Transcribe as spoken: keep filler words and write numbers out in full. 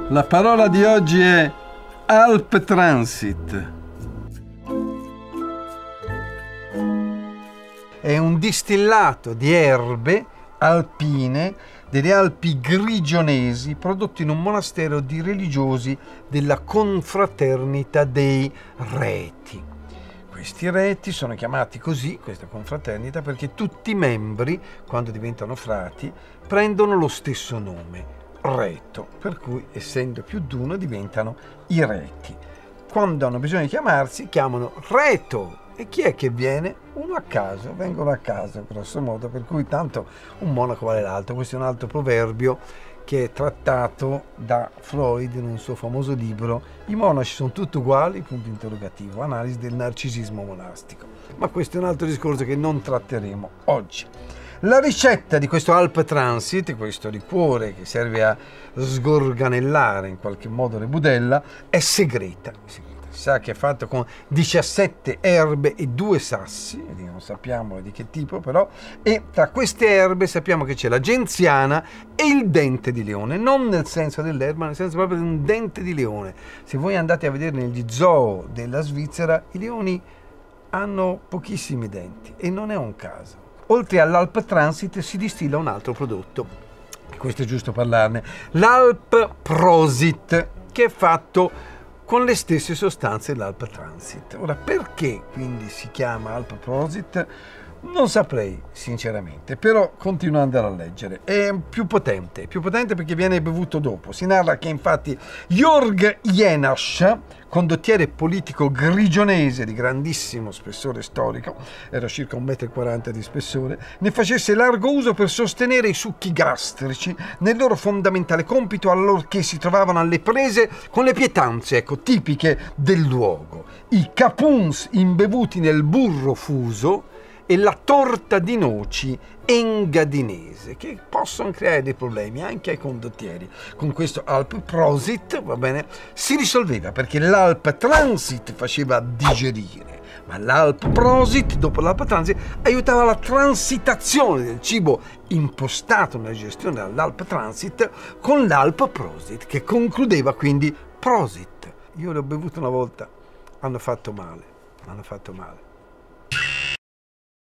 La parola di oggi è Alp Transit. È un distillato di erbe alpine delle Alpi grigionesi prodotto in un monastero di religiosi della confraternita dei Reti. Questi reti sono chiamati così, questa confraternita, perché tutti i membri, quando diventano frati, prendono lo stesso nome, Reto, per cui essendo più di uno diventano i Reti. Quando hanno bisogno di chiamarsi, chiamano Reto. E chi è che viene? Uno a caso, vengono a caso, grosso modo, per cui tanto un monaco vale l'altro. Questo è un altro proverbio che è trattato da Freud in un suo famoso libro I monaci sono tutti uguali, punto interrogativo, analisi del narcisismo monastico. Ma questo è un altro discorso che non tratteremo oggi. La ricetta di questo Alp Transit, questo liquore che serve a sgorganellare in qualche modo le budella, è segreta. Si sa che è fatto con diciassette erbe e due sassi, non sappiamo di che tipo però, e tra queste erbe sappiamo che c'è la genziana e il dente di leone, non nel senso dell'erba, ma nel senso proprio di un dente di leone. Se voi andate a vedere negli zoo della Svizzera, i leoni hanno pochissimi denti e non è un caso. Oltre all'Alp Transit si distilla un altro prodotto, questo è giusto parlarne, l'Alp Prosit, che è fatto con le stesse sostanze dell'Alp Transit. Ora, perché quindi si chiama Alp Prosit? Non saprei sinceramente, però continuo ad andare a leggere. È più potente, più potente perché viene bevuto dopo. Si narra che infatti Jörg Jenasch, condottiere politico grigionese di grandissimo spessore storico, era circa un metro e quaranta di spessore, ne facesse largo uso per sostenere i succhi gastrici nel loro fondamentale compito allorché si trovavano alle prese con le pietanze, ecco, tipiche del luogo. I capuns imbevuti nel burro fuso e la torta di noci engadinese, che possono creare dei problemi anche ai condottieri. Con questo Alp Prosit, va bene, si risolveva perché l'Alp Transit faceva digerire, ma l'Alp Prosit, dopo l'Alp Transit, aiutava la transitazione del cibo impostato nella gestione dell'Alp Transit con l'Alp Prosit, che concludeva quindi Prosit. Io l'ho bevuto una volta, hanno fatto male, hanno fatto male.